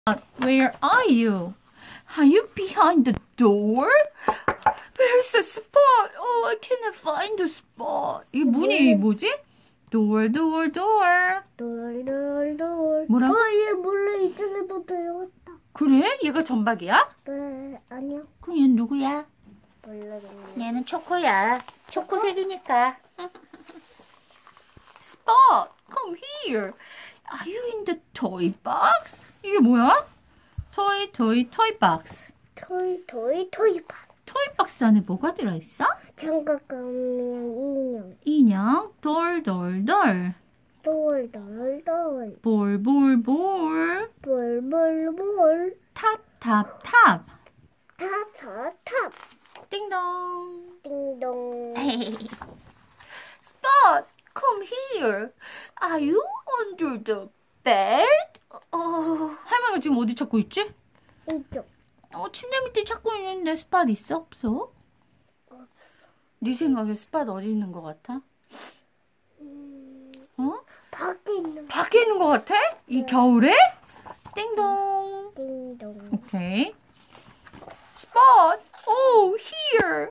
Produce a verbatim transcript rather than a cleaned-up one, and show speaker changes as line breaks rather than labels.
Where are you? Are you behind the door? Where's the spot? Oh, I cannot find the spot. 이 문이 뭐지? Door, door, door.
돌, 돌, 돌.
뭐라고?
어, 얘 몰래 이쪽에도 들어갔다.
그래? 얘가 전박이야?
네, 아니요.
그럼 얘는 누구야?
몰라겠네.
얘는 초코야. 초코색이니까. Spot, come here. Are you in the toy box? 이게 뭐야? toy, toy, toy box.
토이, 토이, 토이바.
토이 박스 안에 뭐가 들어있어?
장갑감이랑 인형.
인형, 돌, 돌, 돌.
돌, 돌, 돌.
볼, 볼, 볼.
볼, 볼, 볼.
탑, 탑, 탑.
탑, 탑, 탑.
띵동.
띵동.
Spot, come here. Are you under the bed? 어, 할머니가 지금 어디 찾고 있지?
이쪽.
어, 침대 밑에 찾고 있는데 스팟 있어? 없어? 네 생각에 스팟 어디 있는 것 같아?
음,
어?
밖에 있는
밖에 있는 것 같아? 이 겨울에? 띵동.
띵동.
오케이.